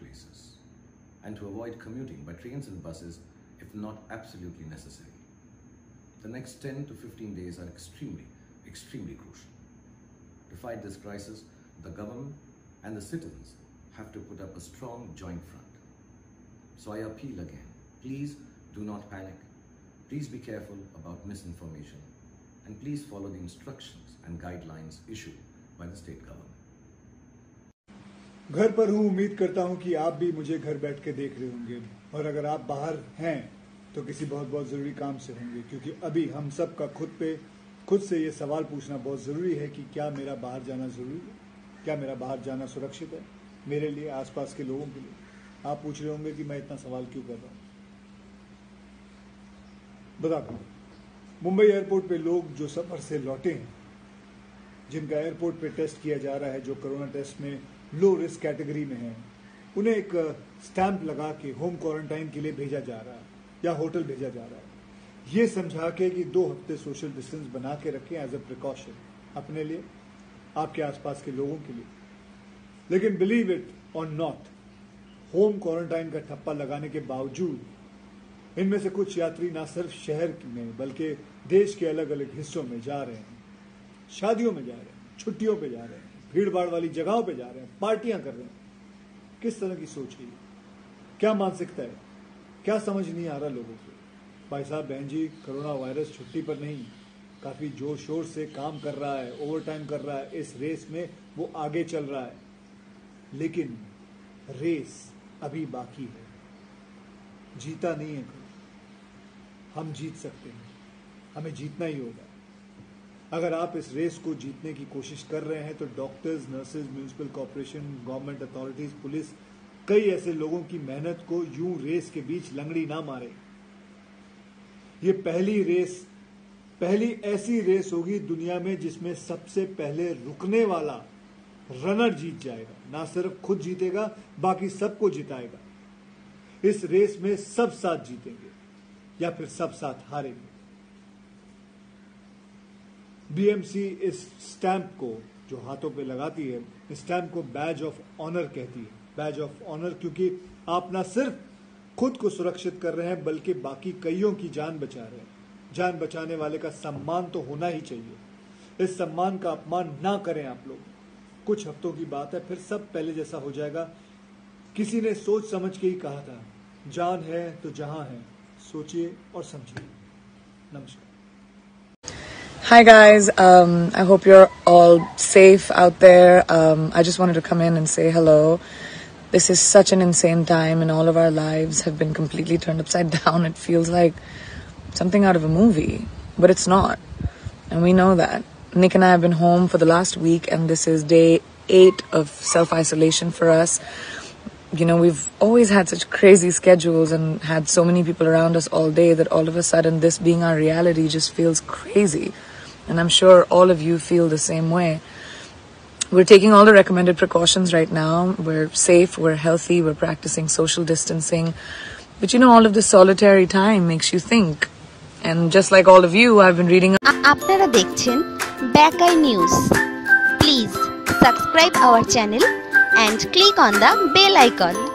places, and to avoid commuting by trains and buses if not absolutely necessary. The next 10 to 15 days are extremely crucial. To fight this crisis, the government and the citizens have to put up a strong joint front. So I appeal again, please do not panic. Please be careful about misinformation, and please follow the instructions and guidelines issued by the state government. घर पर हूँ, उम्मीद करता हूँ कि आप भी मुझे घर बैठ के देख रहे होंगे, और अगर आप बाहर हैं तो किसी बहुत जरूरी काम से होंगे, क्योंकि अभी हम सब का खुद से ये सवाल पूछना बहुत जरूरी है कि क्या मेरा बाहर जाना जरूरी है, क्या मेरा बाहर जाना सुरक्षित है मेरे लिए, आसपास के लोगों के लिए। आप पूछ रहे होंगे कि मैं इतना सवाल क्यों कर रहा हूं। बताता हूं, मुंबई एयरपोर्ट पे लोग जो सफर से लौटे हैं, जिनका एयरपोर्ट पे टेस्ट किया जा रहा है, जो कोरोना टेस्ट में लो रिस्क कैटेगरी में है, उन्हें एक स्टैंप लगा के होम क्वारंटाइन के लिए भेजा जा रहा है या होटल भेजा जा रहा है, ये समझा के कि 2 हफ्ते सोशल डिस्टेंस बना के रखें एज अ प्रिकॉशन अपने लिए, आपके आसपास के लोगों के लिए। लेकिन believe it or not, home quarantine का ठप्पा लगाने के बावजूद इनमें से कुछ यात्री न सिर्फ शहर में बल्कि देश के अलग अलग हिस्सों में जा रहे हैं, शादियों में जा रहे हैं, छुट्टियों पे जा रहे हैं, भीड़ भाड़ वाली जगहों पे जा रहे हैं, पार्टियां कर रहे हैं। किस तरह की सोच है, क्या मानसिकता है, क्या समझ नहीं आ रहा लोगों को। भाई साहब बहन जी, कोरोना वायरस छुट्टी पर नहीं, काफी जोर शोर से काम कर रहा है, ओवर टाइम कर रहा है, इस रेस में वो आगे चल रहा है, लेकिन रेस अभी बाकी है, जीता नहीं है। हम जीत सकते हैं, हमें जीतना ही होगा। अगर आप इस रेस को जीतने की कोशिश कर रहे हैं तो doctors, nurses, municipal corporation, government authorities, police, कई ऐसे लोगों की मेहनत को यूं रेस के बीच लंगड़ी ना मारे। ये पहली ऐसी रेस होगी दुनिया में जिसमें सबसे पहले रुकने वाला रनर जीत जाएगा। ना सिर्फ खुद जीतेगा, बाकी सबको जिताएगा। इस रेस में सब साथ जीतेंगे या फिर सब साथ हारेंगे। बीएमसी इस स्टैंप को जो हाथों पे लगाती है, इस स्टैंप को बैज ऑफ ऑनर कहती है। बैज ऑफ ऑनर क्योंकि आप ना सिर्फ खुद को सुरक्षित कर रहे हैं बल्कि बाकी कईयों की जान बचा रहे हैं। जान बचाने वाले का सम्मान तो होना ही चाहिए। इस सम्मान का अपमान ना करें आप लोग। कुछ हफ्तों की बात है, फिर सब पहले जैसा हो जाएगा। किसी ने सोच समझ के ही कहा था, जान है तो जहां है, सोचिए और समझिए। नमस्कार। Hi guys, I hope you're all safe out there. I just wanted to come in and say hello. This is such an insane time and all of our lives have been completely turned upside down. It feels like something out of a movie, but it's not. And we know that. Nick and I have been home for the last week and this is day 8 of self-isolation for us. You know, we've always had such crazy schedules and had so many people around us all day that all of a sudden this being our reality just feels crazy. And I'm sure all of you feel the same way. We're taking all the recommended precautions right now. We're safe, we're healthy, we're practicing social distancing. But you know, all of this solitary time makes you think. And just like all of you, I've been reading... আপনারা দেখছেন Bakai News. Please subscribe our channel and click on the bell icon.